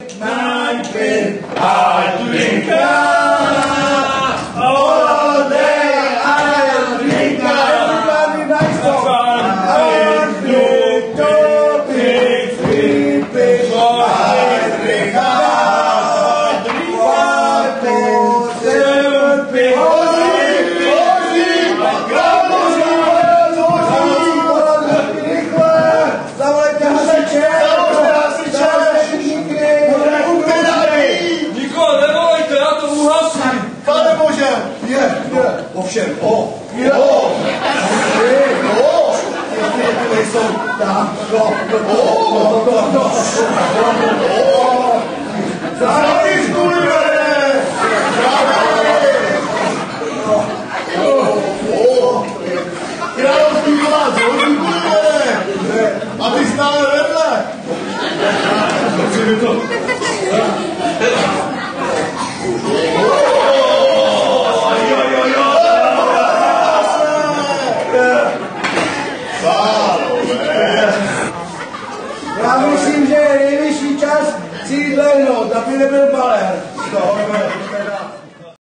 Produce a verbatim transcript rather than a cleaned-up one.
eight, nine, ten. I drink all day. I drink. Everybody nice song. One, two, three, three, three. I drink. One, two, seven, three. Ovšem, o, jo, o, ty jsou tam, to, to, to, to, to, to, zároveň škůli, vede, královský vlád, hodný škůli, vede, a ty stále vedle. Já myslím, že je nejvyšší čas si jít lehnout, aby nebyl baler.